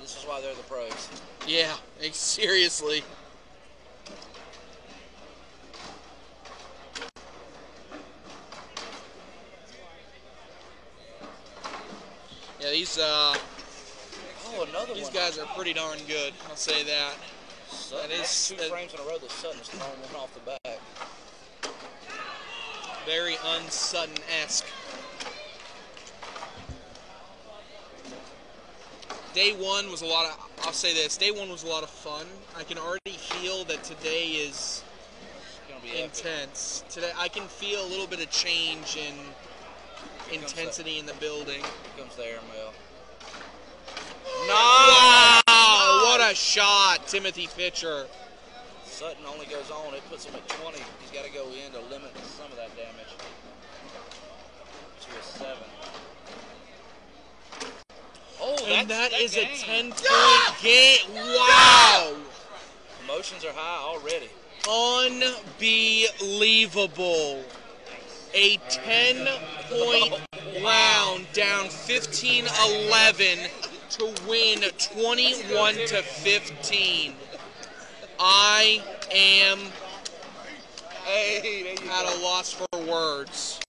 This is why they're the pros. Yeah, seriously. Yeah, these guys are pretty darn good. I'll say that. Sutton, that is 2 frames in a row that Sutton has thrown one off the back. Very un-Sutton-esque. Day one was a lot of, I'll say this, day one was a lot of fun. I can already feel that today is intense. Today I can feel a little bit of change in intensity in the building. Here comes the airmail. Wow! What a shot, Timothy Pitcher. Sutton only goes on. It puts him at 20. He's got to go in to limit some of that damage to a 7. Oh, and that is a 10-point game. Wow! Emotions are high already. Unbelievable. A 10-point round, down 15-11 to win 21-15. I am at a loss for words.